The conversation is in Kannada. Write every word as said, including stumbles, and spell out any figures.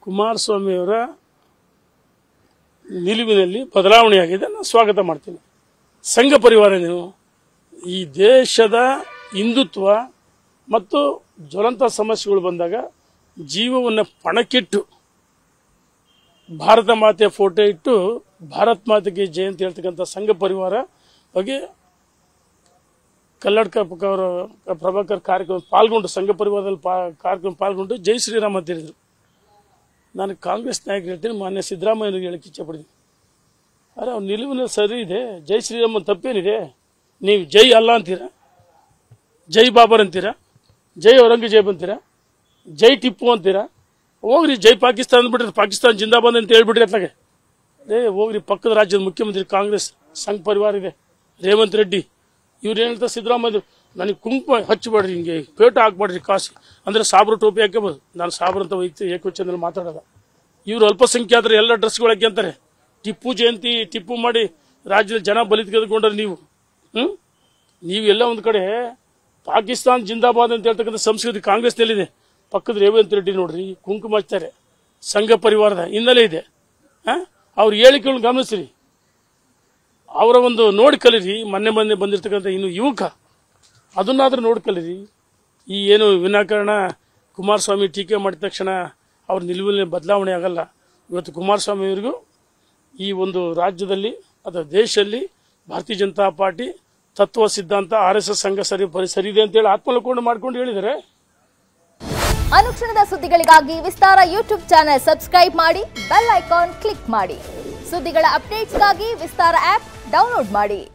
ಕುಮಾರಸ್ವಾಮಿಯವರ ನಿಲುವಿನಲ್ಲಿ ಬದಲಾವಣೆಯಾಗಿದೆ. ನಾನು ಸ್ವಾಗತ ಮಾಡ್ತೀನಿ. ಸಂಘ ಪರಿವಾರ ನೀವು ಈ ದೇಶದ ಹಿಂದುತ್ವ ಮತ್ತು ಜ್ವಲಂತ ಸಮಸ್ಯೆಗಳು ಬಂದಾಗ ಜೀವವನ್ನು ಪಣಕ್ಕಿಟ್ಟು ಭಾರತ ಮಾತೆಯ ಫೋಟೋ ಇಟ್ಟು ಭಾರತ್ ಮಾತೆಗೆ ಜಯಂತಿ ಹೇಳ್ತಕ್ಕಂಥ ಸಂಘ ಪರಿವಾರ ಬಗ್ಗೆ ಕಲ್ಲಡ್ಕ ಅವರ ಪ್ರಭಾಕರ್ ಕಾರ್ಯಕ್ರಮ ಪಾಲ್ಗೊಂಡು ಸಂಘ ಪರಿವಾರದಲ್ಲಿ ಪಾ ಕಾರ್ಯಕ್ರಮ ಪಾಲ್ಗೊಂಡು ಜೈ ಶ್ರೀರಾಮ್ ಅಂತ ಹೇಳಿದರು. ನಾನು ಕಾಂಗ್ರೆಸ್ ನಾಯಕರು ಹೇಳ್ತೀನಿ, ಮಾನ್ಯ ಸಿದ್ದರಾಮಯ್ಯನಿಗೆ ಹೇಳಕ್ಕೆ ಇಚ್ಛೆಪಡ್ತೀನಿ. ಅರೆ ಅವ್ರ ನಿಲುವಿನ ಸರಿ ಇದೆ, ಜೈ ಶ್ರೀರಾಮ್ ತಪ್ಪೇನಿದೆ? ನೀವು ಜೈ ಅಲ್ಲ ಅಂತೀರಾ, ಜೈ ಬಾಬರ್ ಅಂತೀರಾ, ಜೈ ಔರಂಗಜೇಬ್ ಅಂತೀರಾ, ಜೈ ಟಿಪ್ಪು ಅಂತೀರಾ? ಹೋಗ್ರಿ ಜೈ ಪಾಕಿಸ್ತಾನ ಅಂದ್ಬಿಟ್ರೆ ಪಾಕಿಸ್ತಾನ ಜಿಂದಾಬಾದ್ ಅಂತ ಹೇಳ್ಬಿಟ್ರಿ ಅತ್ಲಾಗೆ. ಏ ಹೋಗ್ರಿ ಪಕ್ಕದ ರಾಜ್ಯದ ಮುಖ್ಯಮಂತ್ರಿ ಕಾಂಗ್ರೆಸ್ ಸಂಘ ಪರಿವಾರ ಇದೆ ರೇವಂತ್ ರೆಡ್ಡಿ, ಇವ್ರು ಏನು ಹೇಳ್ತಾರೆ ಸಿದ್ದರಾಮಯ್ಯ ನನಗೆ ಕುಂಕುಮ ಹಚ್ಚಬೇಡ್ರಿ, ಹಿಂಗೆ ಪೇಟ ಹಾಕ್ಬೇಡ್ರಿ ಕಾಸಿ ಅಂದರೆ ಸಾಬ್ರು ಟೋಪಿ ಹಾಕಬಹುದು. ನಾನು ಸಾಬ್ರು ಅಂತ ವೈಯಕ್ತಿಕ ಏಕವಚನದಲ್ಲಿ ಮಾತಾಡೋದ. ಇವರು ಅಲ್ಪಸಂಖ್ಯಾತರು ಎಲ್ಲ ಡ್ರೆಸ್ಗಳು ಹಾಕ್ಯಂತಾರೆ. ಟಿಪ್ಪು ಜಯಂತಿ ಟಿಪ್ಪು ಮಾಡಿ ರಾಜ್ಯದ ಜನ ಬಲಿ ತೆಗೆದುಕೊಂಡ್ರೆ ನೀವು ಹ್ಞೂ ನೀವೆಲ್ಲ ಒಂದು ಕಡೆ ಪಾಕಿಸ್ತಾನ ಜಿಂದಾಬಾದ್ ಅಂತ ಹೇಳ್ತಕ್ಕಂಥ ಸಂಸ್ಕೃತಿ ಕಾಂಗ್ರೆಸ್ನಲ್ಲಿದೆ. ಪಕ್ಕದ ರೇವಂತ್ ರೆಡ್ಡಿ ನೋಡ್ರಿ ಕುಂಕುಮ ಹಚ್ತಾರೆ, ಸಂಘ ಪರಿವಾರದ ಹಿನ್ನೆಲೆ ಇದೆ. ಹಾಂ ಅವ್ರ ಹೇಳಿಕೆಗಳನ್ನು ಗಮನಿಸ್ರಿ, ಅವರ ಒಂದು ನೋಡಿ ಕಲೀರಿ. ಮೊನ್ನೆ ಮೊನ್ನೆ ಬಂದಿರತಕ್ಕಂಥ ಇನ್ನು ಯುವಕ ಅದನ್ನಾದ್ರೂ ನೋಡಿ ಕಲೀರಿ. ಈ ಏನು ವಿನಾಕಾರಣ ಕುಮಾರಸ್ವಾಮಿ ಟೀಕೆ ಮಾಡಿದ ತಕ್ಷಣ ಅವ್ರ ನಿಲುವಿನ ಬದಲಾವಣೆ ಆಗಲ್ಲ. ಇವತ್ತು ಕುಮಾರಸ್ವಾಮಿ ಅವರಿಗೂ ಈ ಒಂದು ರಾಜ್ಯದಲ್ಲಿ ಅಥವಾ ದೇಶದಲ್ಲಿ ಭಾರತೀಯ ಜನತಾ ಪಾರ್ಟಿ ತತ್ವ ಸಿದ್ಧಾಂತ ಆರ್ ಎಸ್ ಎಸ್ ಸಂಘ ಸರಿ ಸರಿ ಇದೆ ಅಂತೇಳಿ ಆತ್ಮಲೋಕವನ್ನು ಮಾಡ್ಕೊಂಡು ಹೇಳಿದ್ದಾರೆ. ಅನುಕ್ಷಣದ ಸುದ್ದಿಗಳಿಗಾಗಿ ವಿಸ್ತಾರ ಯೂಟ್ಯೂಬ್ ಚಾನೆಲ್ ಸಬ್ಸ್ಕ್ರೈಬ್ ಮಾಡಿ, ಬೆಲ್ ಐಕಾನ್ ಕ್ಲಿಕ್ ಮಾಡಿ. ಸುದ್ದಿಗಳ ಅಪ್ಡೇಟ್ಸ್ಗಾಗಿ ವಿಸ್ತಾರ ಆಪ್ ಡೌನ್ಲೋಡ್ ಮಾಡಿ.